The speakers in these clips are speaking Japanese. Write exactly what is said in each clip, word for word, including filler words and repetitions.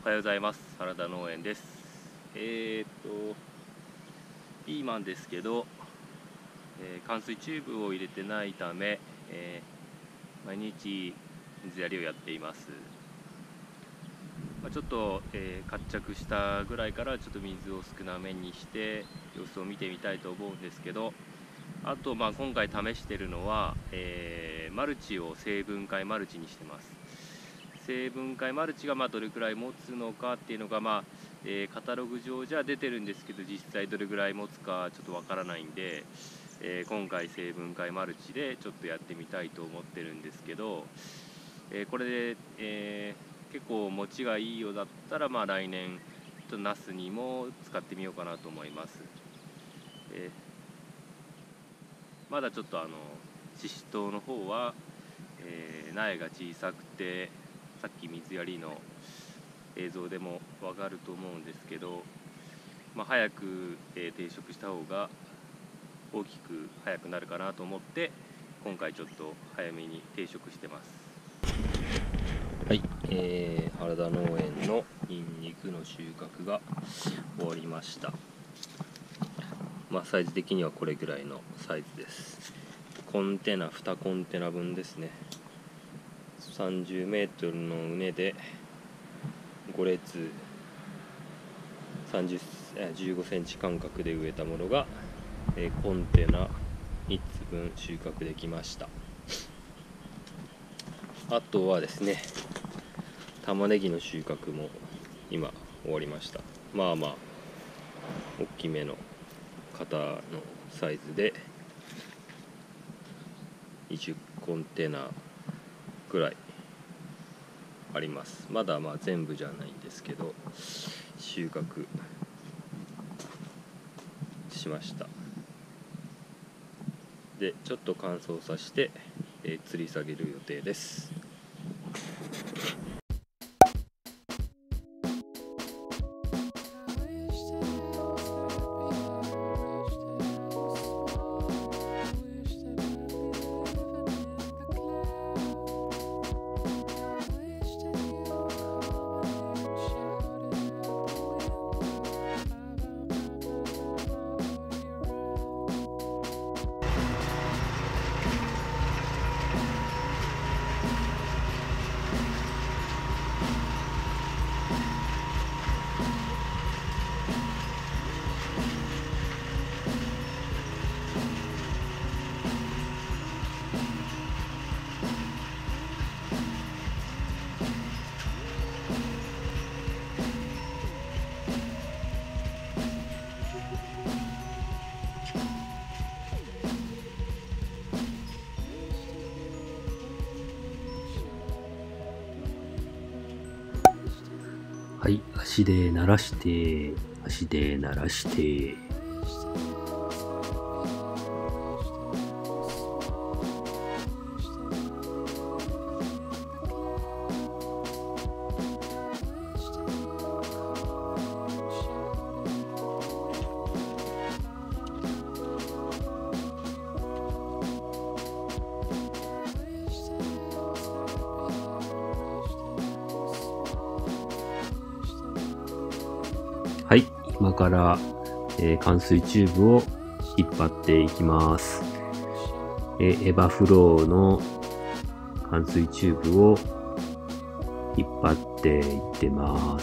おはようございます。原田農園です。えー、っとピーマンですけど、えー、灌水チューブを入れてないため、えー、毎日水やりをやっています。まあ、ちょっと、えー、活着したぐらいからちょっと水を少なめにして様子を見てみたいと思うんですけど、あとまあ今回試しているのは、えー、マルチを成分解マルチにしてます。成分解マルチがまあどれくらい持つのかっていうのが、まあえー、カタログ上じゃ出てるんですけど、実際どれくらい持つかちょっとわからないんで、えー、今回成分解マルチでちょっとやってみたいと思ってるんですけど、えー、これで、えー、結構持ちがいいようだったら、まあ、来年ちょっとナスにも使ってみようかなと思います。えー、まだちょっとあのシシトウの方は、えー、苗が小さくて、さっき水やりの映像でも分かると思うんですけど、まあ、早く、えー、定食した方が大きく早くなるかなと思って今回ちょっと早めに定食してます。はい、えー、原田農園のニンニクの収穫が終わりました。まあサイズ的にはこれぐらいのサイズです。コンテナにコンテナ分ですね。さんじゅうメートルの畝でご列さんじゅう、じゅうごセンチ間隔で植えたものが、えー、コンテナみっつぶん収穫できました。あとはですね、玉ねぎの収穫も今終わりました。まあまあ大きめの型のサイズでにじゅっコンテナぐらいあります。まだまあ全部じゃないんですけど収穫しました。でちょっと乾燥させて、えー、吊り下げる予定です。 はい、足で鳴らして、足で鳴らして。はい、今から、えー、灌水チューブを引っ張っていきます。えー、エバフローの灌水チューブを引っ張っていってます。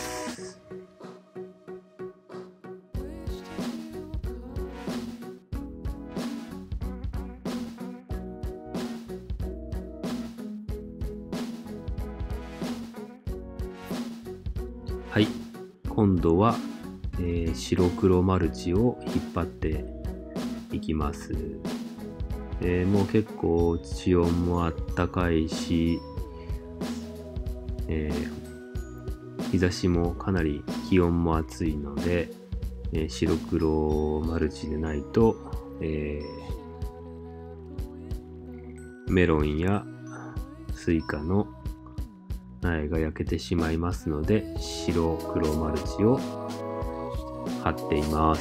はい、今度はえー、白黒マルチを引っ張っていきます。えー、もう結構地温もあったかいし、えー、日差しもかなり気温も暑いので、えー、白黒マルチでないと、えー、メロンやスイカの苗が焼けてしまいますので、白黒マルチを貼っています。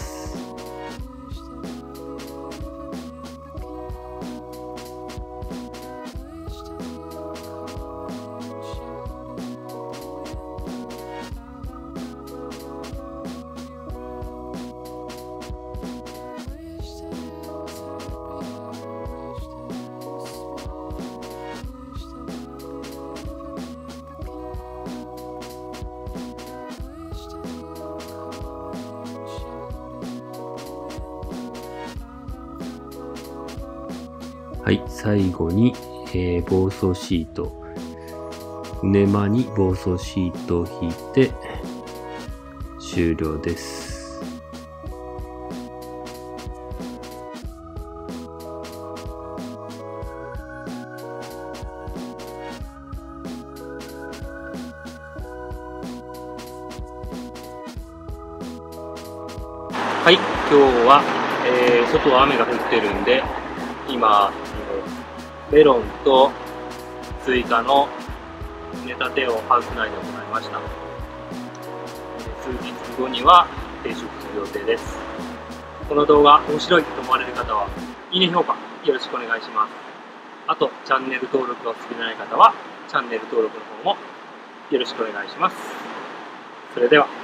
はい、最後に、えー、防草シート。畝間に防草シートを引いて終了です。 はい、今日は、えー、外は雨が降ってるんで、今、メロンとスイカの畝立てをハウス内で行いました。数日後には定食する予定です。この動画面白いと思われる方は、いいね評価よろしくお願いします。あと、チャンネル登録がお好きでない方は、チャンネル登録の方もよろしくお願いします。それでは。